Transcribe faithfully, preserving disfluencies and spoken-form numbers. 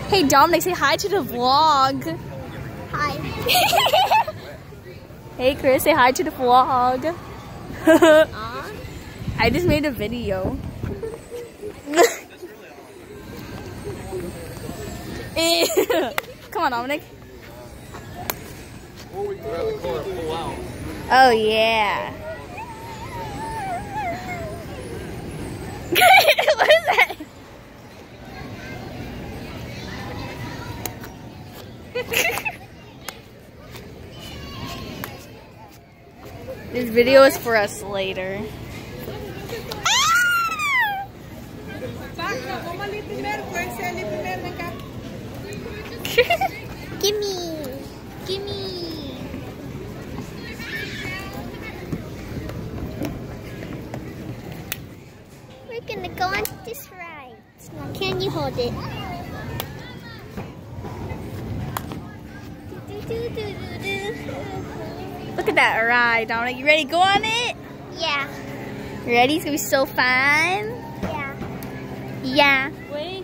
Hey Dominic, say hi to the vlog. Hi. Hey Chris, say hi to the vlog. uh? I just made a video. Come on, Dominic. Oh yeah. What is that? This video is for us later. Gimme. Gimme. We're gonna go on this ride. Now, can you hold it? Look at that ride, Dominic. You ready to go on it? Yeah. You ready? It's gonna be so fun. Yeah. Yeah. Wait.